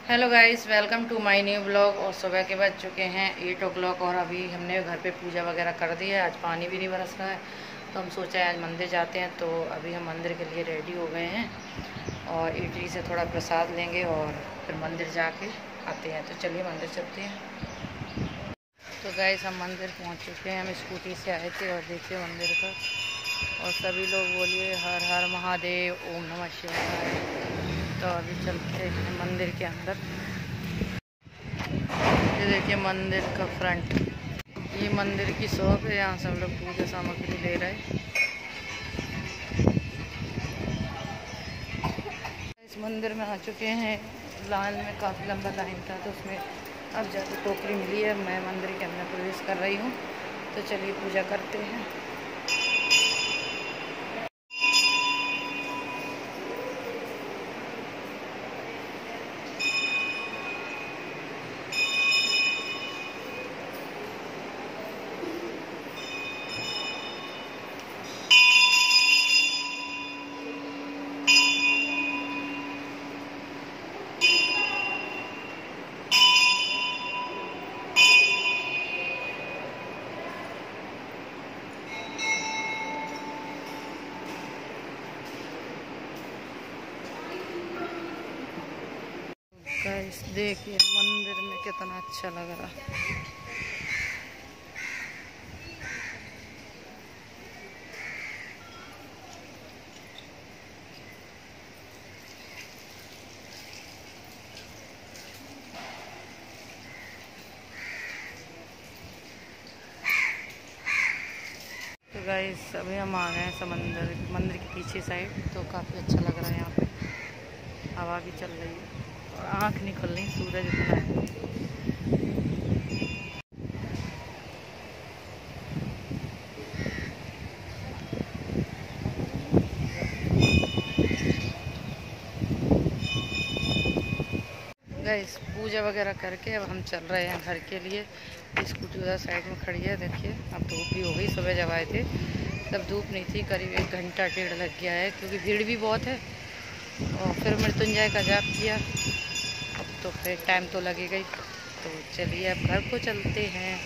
Hello guys, welcome to my new blog. और सुबह के बज चुके हैं 8 o'clock और अभी हमने घर पे पूजा वगैरह कर दी है। आज पानी भी नहीं बरस रहा है तो हम सोचा है आज मंदिर जाते हैं। तो अभी हम मंदिर के लिए रेडी हो गए हैं और इडली से थोड़ा प्रसाद लेंगे और फिर मंदिर जाके आते हैं। तो चलिए मंदिर चलते हैं। तो गाइस हम मंदिर पहुँच चुके हैं। हम स्कूटी से आए थे और देखिए मंदिर का, और सभी लोग बोलिए हर हर महादेव, ओम नमः शिवाय। तो अभी चलते हैं मंदिर के अंदर। ये देखिए मंदिर का फ्रंट, ये मंदिर की शॉप है। यहाँ से हम लोग पूजा सामग्री ले रहे हैं। इस मंदिर में आ चुके हैं। लाइन में काफ़ी लंबा लाइन था तो उसमें अब जाके टोकरी मिली है। मैं मंदिर के अंदर प्रवेश कर रही हूँ। तो चलिए पूजा करते हैं। गाइस देखिए मंदिर में कितना अच्छा लग रहा है। तो गाइस अभी हम आ गए हैं समंदर मंदिर के पीछे साइड। तो काफ़ी अच्छा लग रहा है। यहाँ पे हवा भी चल रही है और आँख नहीं खुल रही, सूरज इतना है। गाइस पूजा वगैरह करके अब हम चल रहे हैं घर के लिए। स्कूटी उधर साइड में खड़ी है। देखिए अब धूप भी हो गई। सुबह जब आए थे तब धूप नहीं थी। करीब 1 घंटा डेढ़ लग गया है क्योंकि भीड़ भी बहुत है। और फिर मृत्युंजय का जाप किया। अब तो फिर टाइम तो लगेगा ही। तो चलिए अब घर को चलते हैं।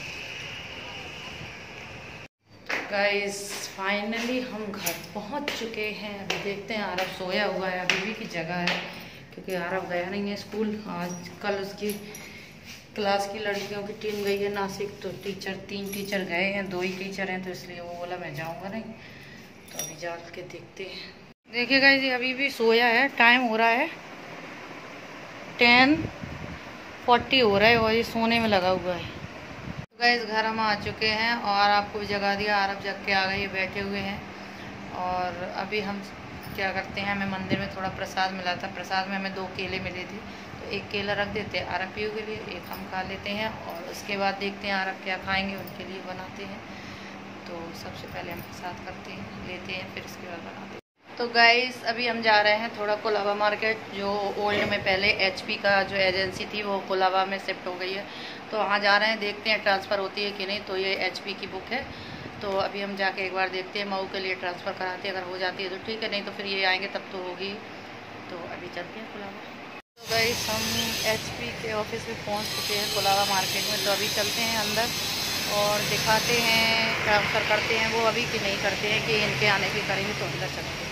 गाइस फाइनली हम घर पहुंच चुके हैं। अभी देखते हैं। आरव सोया हुआ है, अभी भी की जगह है क्योंकि आरव गया नहीं है स्कूल। आज कल उसकी क्लास की लड़कियों की टीम गई है नासिक। तो 3 टीचर गए हैं, 2 ही टीचर हैं। तो इसलिए वो बोला मैं जाऊंगा नहीं। तो अभी जा के देखते हैं। देखिए गाइस ये अभी भी सोया है। टाइम हो रहा है 10:40 हो रहा है और ये सोने में लगा हुआ है। गाइस घर हम आ चुके हैं और आपको भी जगा दिया। आरब जग के आ गए, ये बैठे हुए हैं। और अभी हम क्या करते हैं, हमें मंदिर में थोड़ा प्रसाद मिला था। प्रसाद में हमें 2 केले मिले थे तो 1 केला रख देते हैं आरब पीयू के लिए, 1 हम खा लेते हैं। और उसके बाद देखते हैं आरब क्या खाएंगे, उनके लिए बनाते हैं। तो सबसे पहले हम प्रसाद करते हैं, लेते हैं, फिर इसके बाद बनाते हैं। तो गाइस अभी हम जा रहे हैं थोड़ा कोलाबा मार्केट, जो ओल्ड में पहले HP का जो एजेंसी थी वो कोलाबा में शिफ्ट हो गई है। तो वहाँ जा रहे हैं, देखते हैं ट्रांसफ़र होती है कि नहीं। तो ये HP की बुक है। तो अभी हम जाके एक बार देखते हैं, मऊ के लिए ट्रांसफ़र कराते हैं। अगर हो जाती है तो ठीक है, नहीं तो फिर ये आएंगे तब तो होगी। तो अभी चलते हैं कोलाबा। तो गाइस हम HP के ऑफिस में पहुँच चुके हैं कोलाबा मार्केट में। तो अभी चलते हैं अंदर और दिखाते हैं ट्रांसफ़र करते हैं वो अभी कि नहीं करते हैं, कि इनके आने की करेंगे। तो अंदर चलते हैं।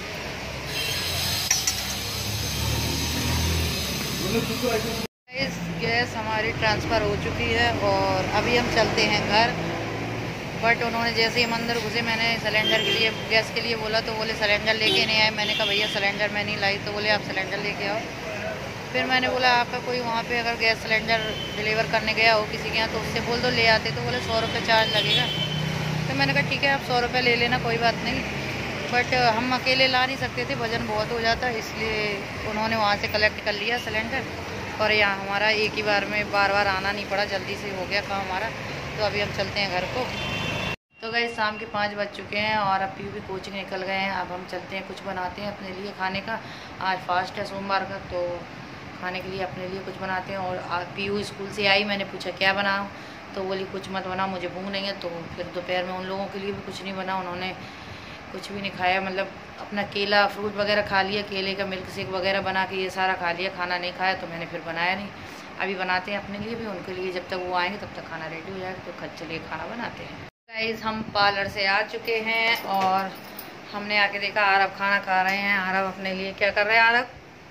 इस गैस हमारी ट्रांसफ़र हो चुकी है और अभी हम चलते हैं घर। बट उन्होंने जैसे ही मंदिर घुसे, मैंने सिलेंडर के लिए गैस के लिए बोला तो बोले सिलेंडर लेके नहीं आए। मैंने कहा भैया सिलेंडर मैं नहीं लाई। तो बोले आप सिलेंडर लेके आओ। फिर मैंने बोला आपका कोई वहाँ पे अगर गैस सिलेंडर डिलीवर करने गया हो किसी के यहाँ तो उससे बोल दो ले आते। तो बोले 100 रुपये चार्ज लगेगा। तो मैंने कहा ठीक है आप 100 रुपये ले लेना, कोई बात नहीं। बट हम अकेले ला नहीं सकते थे, वज़न बहुत हो जाता, इसलिए उन्होंने वहाँ से कलेक्ट कर लिया सिलेंडर। और यहाँ हमारा एक ही बार में बार बार आना नहीं पड़ा, जल्दी से हो गया काम हमारा। तो अभी हम चलते हैं घर को। तो गाइस शाम के 5 बज चुके हैं और अब पीयू भी कोचिंग निकल गए हैं। अब हम चलते हैं, कुछ बनाते हैं अपने लिए खाने का। आज फास्ट है सोमवार का, तो खाने के लिए अपने लिए कुछ बनाते हैं। और पीयू स्कूल से आई, मैंने पूछा क्या बनाऊँ, तो बोली कुछ मत बना, मुझे भूख नहीं है। तो फिर दोपहर में उन लोगों के लिए भी कुछ नहीं बना। उन्होंने कुछ भी नहीं खाया, मतलब अपना केला फ्रूट वगैरह खा लिया, केले का मिल्क शेक वगैरह बना के ये सारा खा लिया, खाना नहीं खाया तो मैंने फिर बनाया नहीं। अभी बनाते हैं अपने लिए भी, उनके लिए, जब तक वो आएंगे तब तक खाना रेडी हो जाएगा, तो खत चलिए खाना बनाते हैं। गाइस हम पार्लर से आ चुके हैं और हमने आके देखा आरब खाना खा रहे हैं। आरब अपने लिए क्या कर रहे हैं आरब?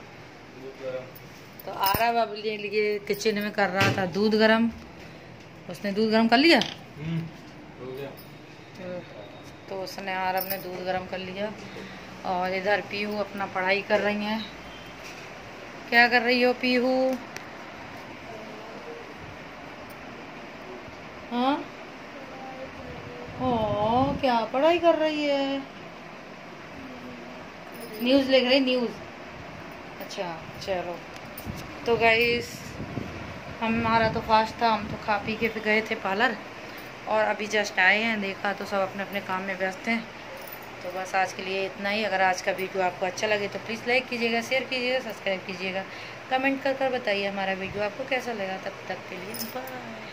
तो आरब अपने लिए किचन में कर रहा था दूध गरम। उसने दूध गरम कर लिया। तो उसने आरब ने दूध गरम कर लिया और इधर पीहू अपना पढ़ाई कर रही हैं। क्या कर रही हो पीहू? हाँ, ओ क्या पढ़ाई कर रही है? न्यूज़ लिख रही, न्यूज़। अच्छा चलो, तो गाइस हमारा तो फास्ट था, हम तो खा पी के फिर गए थे पार्लर और अभी जस्ट आए हैं। देखा तो सब अपने अपने काम में व्यस्त हैं। तो बस आज के लिए इतना ही। अगर आज का वीडियो आपको अच्छा लगे तो प्लीज़ लाइक कीजिएगा, शेयर कीजिएगा, सब्सक्राइब कीजिएगा, कमेंट कर बताइए हमारा वीडियो आपको कैसा लगा। तब तक के लिए बाय।